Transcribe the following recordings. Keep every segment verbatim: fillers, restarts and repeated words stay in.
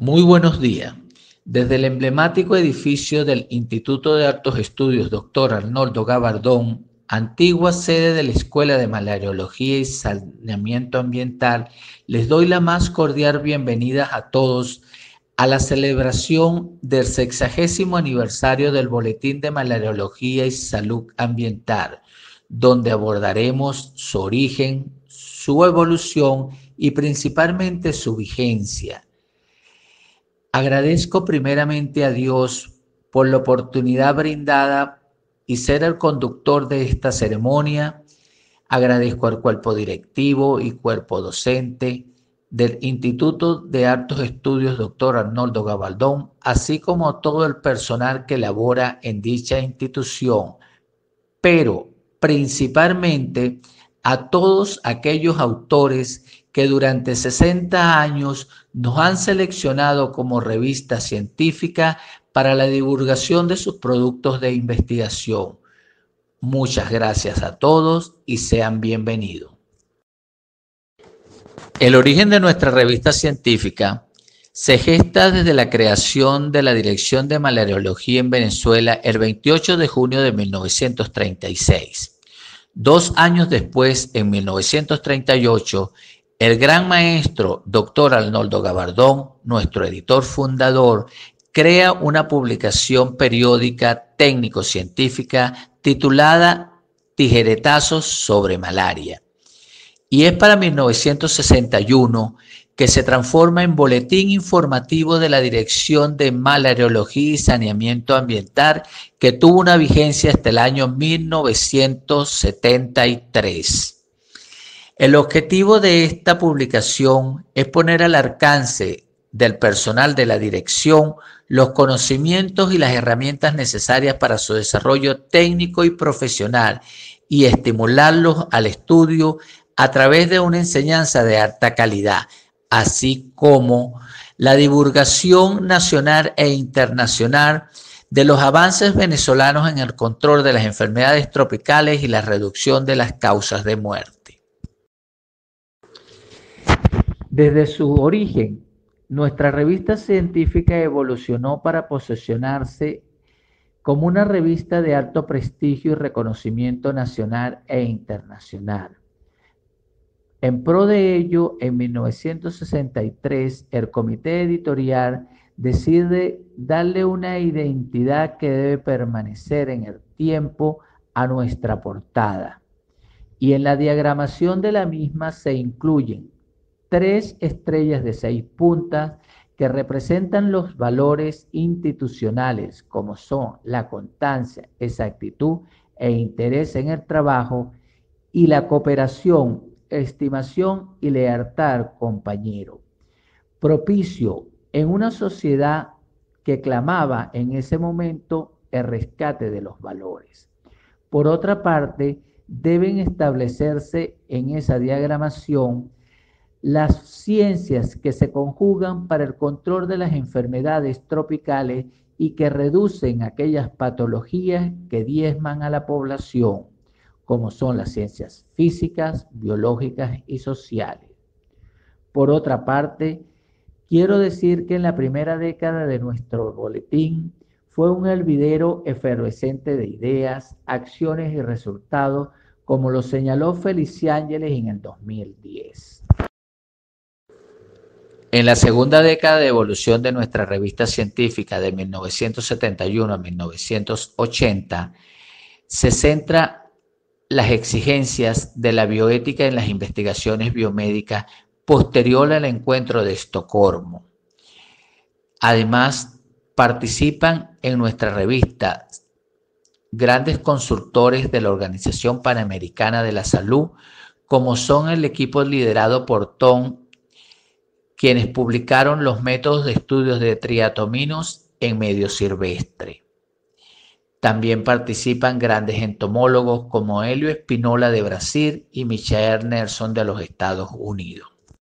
Muy buenos días. Desde el emblemático edificio del Instituto de Altos Estudios Doctor Arnoldo Gabaldón, antigua sede de la Escuela de Malariología y Saneamiento Ambiental, les doy la más cordial bienvenida a todos a la celebración del sexagésimo aniversario del Boletín de Malariología y Salud Ambiental, donde abordaremos su origen, su evolución y principalmente su vigencia. Agradezco primeramente a Dios por la oportunidad brindada y ser el conductor de esta ceremonia. Agradezco al cuerpo directivo y cuerpo docente del Instituto de Altos Estudios Doctor Arnoldo Gabaldón, así como todo el personal que labora en dicha institución, pero principalmente a todos aquellos autores que durante sesenta años nos han seleccionado como revista científica para la divulgación de sus productos de investigación. Muchas gracias a todos y sean bienvenidos. El origen de nuestra revista científica se gesta desde la creación de la Dirección de Malariología en Venezuela el veintiocho de junio de mil novecientos treinta y seis. Dos años después, en mil novecientos treinta y ocho, el gran maestro doctor Arnoldo Gabaldón, nuestro editor fundador, crea una publicación periódica técnico-científica titulada Tijeretazos sobre malaria. Y es para mil novecientos sesenta y uno que se transforma en Boletín Informativo de la Dirección de Malariología y Saneamiento Ambiental, que tuvo una vigencia hasta el año mil novecientos setenta y tres. El objetivo de esta publicación es poner al alcance del personal de la dirección los conocimientos y las herramientas necesarias para su desarrollo técnico y profesional y estimularlos al estudio a través de una enseñanza de alta calidad, así como la divulgación nacional e internacional de los avances venezolanos en el control de las enfermedades tropicales y la reducción de las causas de muerte. Desde su origen, nuestra revista científica evolucionó para posicionarse como una revista de alto prestigio y reconocimiento nacional e internacional. En pro de ello, en mil novecientos sesenta y tres, el comité editorial decide darle una identidad que debe permanecer en el tiempo a nuestra portada. Y en la diagramación de la misma se incluyen tres estrellas de seis puntas que representan los valores institucionales, como son la constancia, exactitud e interés en el trabajo, y la cooperación, estimación y lealtad al compañero, propicio en una sociedad que clamaba en ese momento el rescate de los valores. Por otra parte, deben establecerse en esa diagramación las ciencias que se conjugan para el control de las enfermedades tropicales y que reducen aquellas patologías que diezman a la población, como son las ciencias físicas, biológicas y sociales. Por otra parte, quiero decir que en la primera década de nuestro boletín fue un hervidero efervescente de ideas, acciones y resultados, como lo señaló Felici Ángeles en el dos mil diez. En la segunda década de evolución de nuestra revista científica de mil novecientos setenta y uno a mil novecientos ochenta, se centra las exigencias de la bioética en las investigaciones biomédicas posterior al encuentro de Estocolmo. Además, participan en nuestra revista grandes consultores de la Organización Panamericana de la Salud, como son el equipo liderado por Tom, quienes publicaron los métodos de estudios de triatominos en medio silvestre. También participan grandes entomólogos como Helio Espinola de Brasil y Michael Nelson de los Estados Unidos.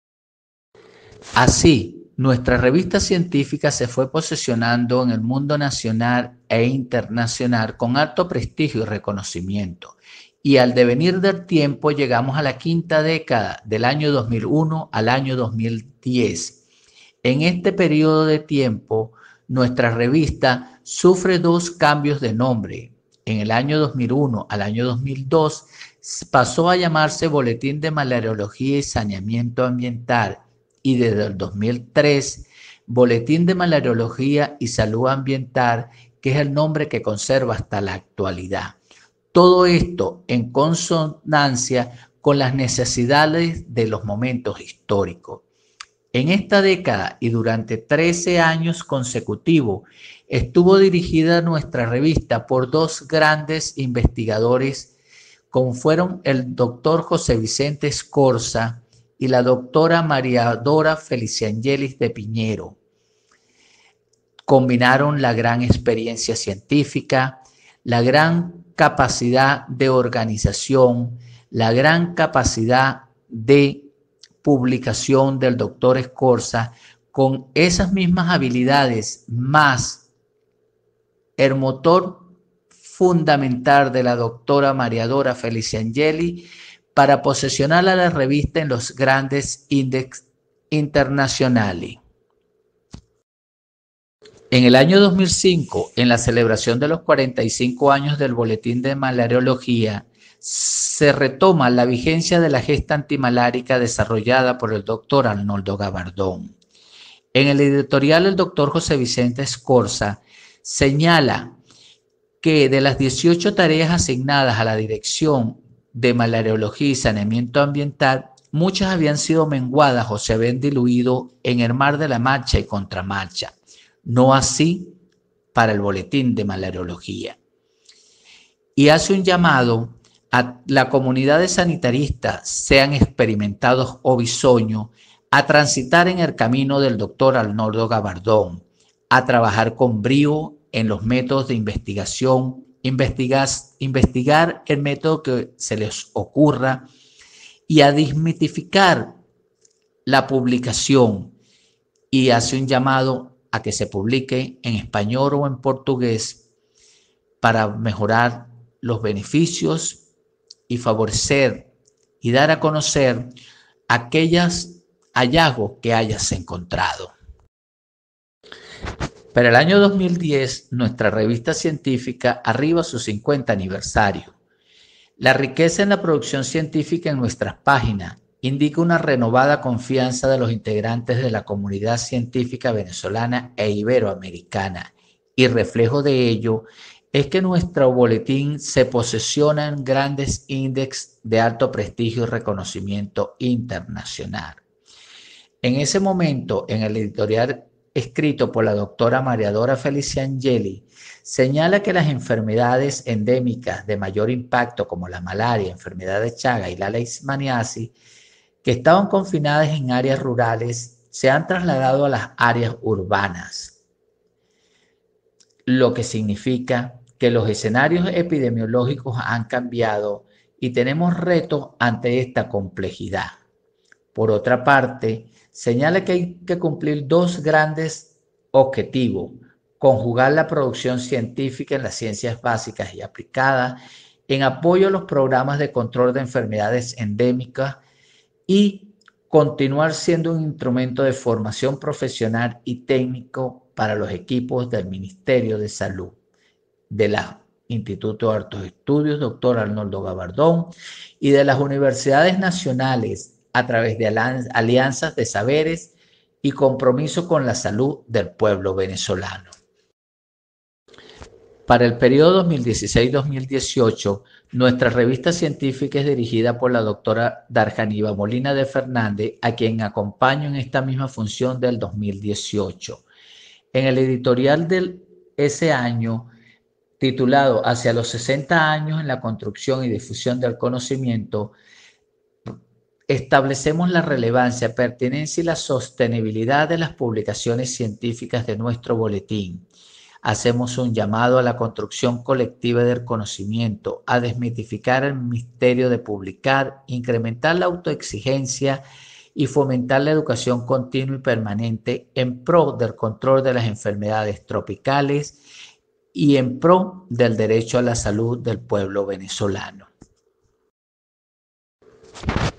Así, nuestra revista científica se fue posicionando en el mundo nacional e internacional con alto prestigio y reconocimiento. Y al devenir del tiempo llegamos a la quinta década, del año dos mil uno al año dos mil diez, En este periodo de tiempo, nuestra revista sufre dos cambios de nombre. En el año dos mil uno al año dos mil dos pasó a llamarse Boletín de Malariología y Saneamiento Ambiental y desde el dos mil tres Boletín de Malariología y Salud Ambiental, que es el nombre que conserva hasta la actualidad. Todo esto en consonancia con las necesidades de los momentos históricos. En esta década y durante trece años consecutivos estuvo dirigida nuestra revista por dos grandes investigadores, como fueron el doctor José Vicente Escorza y la doctora María Dora Feliciangelis de Piñero. Combinaron la gran experiencia científica, la gran capacidad de organización, la gran capacidad de publicación del doctor Escorza con esas mismas habilidades más el motor fundamental de la doctora María Dora Feliciangelis para posicionar a la revista en los grandes índices internacionales. En el año dos mil cinco, en la celebración de los cuarenta y cinco años del Boletín de Malariología, se retoma la vigencia de la gesta antimalárica desarrollada por el doctor Arnoldo Gabardón. En el editorial, el doctor José Vicente Escorza señala que de las dieciocho tareas asignadas a la Dirección de Malariología y Saneamiento Ambiental, muchas habían sido menguadas o se habían diluido en el mar de la marcha y contramarcha. No así para el Boletín de Malariología. Y hace un llamado a la comunidad de sanitaristas, sean experimentados o bisoños, a transitar en el camino del doctor Arnoldo Gabardón, a trabajar con brío en los métodos de investigación, investigar, investigar el método que se les ocurra y a desmitificar la publicación, y hace un llamado a que se publique en español o en portugués para mejorar los beneficios y favorecer y dar a conocer aquellos hallazgos que hayas encontrado. Para el año dos mil diez, nuestra revista científica arriba a su cincuenta aniversario. La riqueza en la producción científica en nuestras páginas indica una renovada confianza de los integrantes de la comunidad científica venezolana e iberoamericana, y reflejo de ello es que nuestro boletín se posiciona en grandes índices de alto prestigio y reconocimiento internacional. En ese momento, en el editorial escrito por la doctora María Dora Feliciangelis, señala que las enfermedades endémicas de mayor impacto como la malaria, enfermedad de Chagas y la leishmaniasis, que estaban confinadas en áreas rurales, se han trasladado a las áreas urbanas, lo que significa que los escenarios epidemiológicos han cambiado y tenemos retos ante esta complejidad. Por otra parte, señala que hay que cumplir dos grandes objetivos: conjugar la producción científica en las ciencias básicas y aplicadas en apoyo a los programas de control de enfermedades endémicas y continuar siendo un instrumento de formación profesional y técnico para los equipos del Ministerio de Salud, de la Instituto de Altos Estudios, doctor Arnoldo Gabardón, y de las universidades nacionales a través de alianzas de saberes y compromiso con la salud del pueblo venezolano. Para el periodo dos mil dieciséis dos mil dieciocho, nuestra revista científica es dirigida por la doctora Darjaniva Molina de Fernández, a quien acompaño en esta misma función del dos mil dieciocho. En el editorial de ese año, titulado Hacia los sesenta años en la construcción y difusión del conocimiento, establecemos la relevancia, pertinencia y la sostenibilidad de las publicaciones científicas de nuestro boletín. Hacemos un llamado a la construcción colectiva del conocimiento, a desmitificar el misterio de publicar, incrementar la autoexigencia y fomentar la educación continua y permanente en pro del control de las enfermedades tropicales y en pro del derecho a la salud del pueblo venezolano.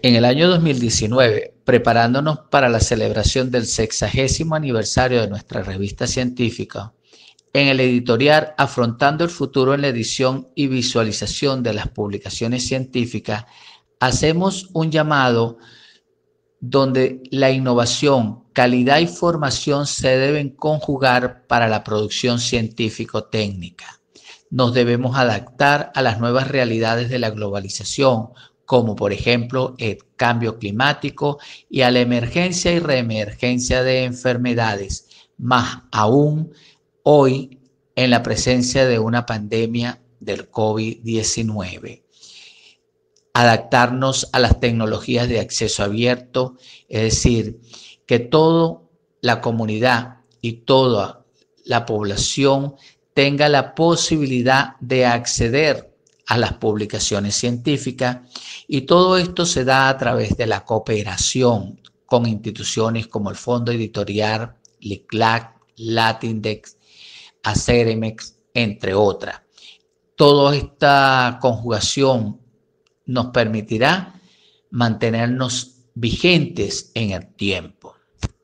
En el año dos mil diecinueve, preparándonos para la celebración del sexagésimo aniversario de nuestra revista científica, en el editorial Afrontando el Futuro en la edición y visualización de las publicaciones científicas, hacemos un llamado donde la innovación, calidad y formación se deben conjugar para la producción científico-técnica. Nos debemos adaptar a las nuevas realidades de la globalización, como por ejemplo el cambio climático y a la emergencia y reemergencia de enfermedades, más aún hoy en la presencia de una pandemia del COVID diecinueve. Adaptarnos a las tecnologías de acceso abierto, es decir, que toda la comunidad y toda la población tenga la posibilidad de acceder a las publicaciones científicas, y todo esto se da a través de la cooperación con instituciones como el Fondo Editorial, LICLAC, Latindex, Aceremex, entre otras. Toda esta conjugación nos permitirá mantenernos vigentes en el tiempo.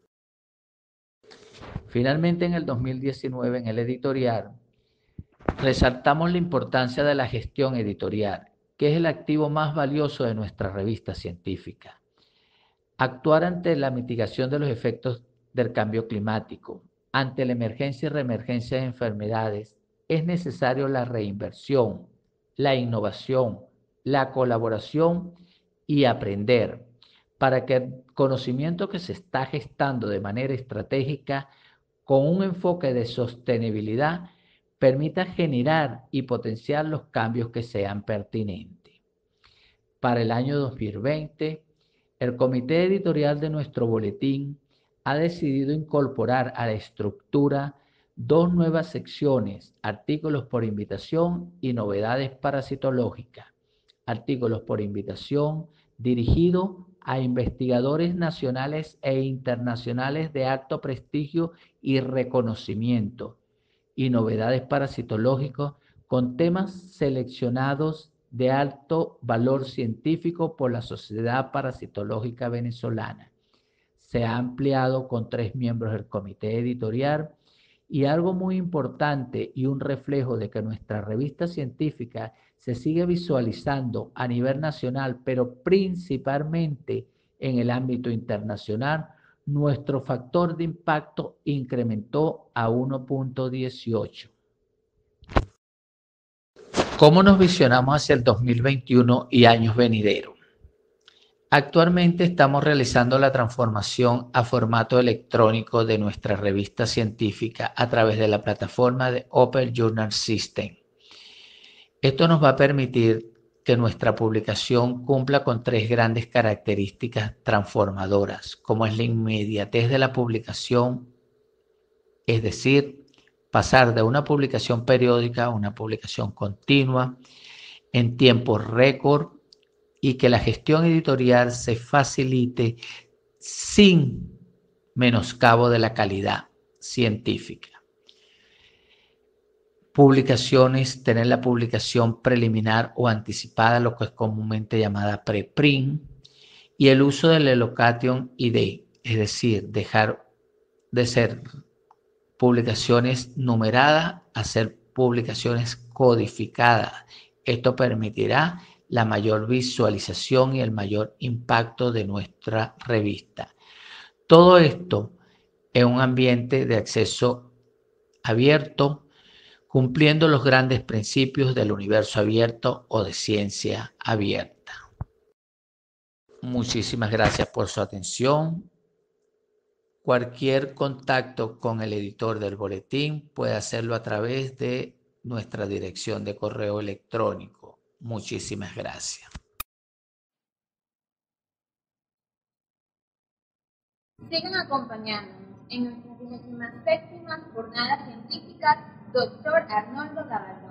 Finalmente, en el dos mil diecinueve, en el editorial, resaltamos la importancia de la gestión editorial, que es el activo más valioso de nuestra revista científica. Actuar ante la mitigación de los efectos del cambio climático, ante la emergencia y reemergencia de enfermedades, es necesario la reinversión, la innovación, la colaboración y aprender para que el conocimiento que se está gestando de manera estratégica con un enfoque de sostenibilidad permita generar y potenciar los cambios que sean pertinentes. Para el año dos mil veinte, el comité editorial de nuestro boletín ha decidido incorporar a la estructura dos nuevas secciones: artículos por invitación y novedades parasitológicas. Artículos por invitación dirigido a investigadores nacionales e internacionales de alto prestigio y reconocimiento, y novedades parasitológicas con temas seleccionados de alto valor científico por la Sociedad Parasitológica Venezolana. Se ha ampliado con tres miembros del comité editorial, y algo muy importante y un reflejo de que nuestra revista científica se sigue visualizando a nivel nacional, pero principalmente en el ámbito internacional, nuestro factor de impacto incrementó a uno punto dieciocho. ¿Cómo nos visionamos hacia el dos mil veintiuno y años venideros? Actualmente estamos realizando la transformación a formato electrónico de nuestra revista científica a través de la plataforma de Open Journal System. Esto nos va a permitir que nuestra publicación cumpla con tres grandes características transformadoras, como es la inmediatez de la publicación, es decir, pasar de una publicación periódica a una publicación continua en tiempo récord, y que la gestión editorial se facilite sin menoscabo de la calidad científica. Publicaciones, tener la publicación preliminar o anticipada, lo que es comúnmente llamada preprint, y el uso del Elocation I D, es decir, dejar de ser publicaciones numeradas a ser publicaciones codificadas. Esto permitirá la mayor visualización y el mayor impacto de nuestra revista. Todo esto en un ambiente de acceso abierto, cumpliendo los grandes principios del universo abierto o de ciencia abierta. Muchísimas gracias por su atención. Cualquier contacto con el editor del boletín puede hacerlo a través de nuestra dirección de correo electrónico. Muchísimas gracias. Sigan acompañándonos en nuestras vigésima séptima jornada científica Doctor Arnoldo Gavarrón.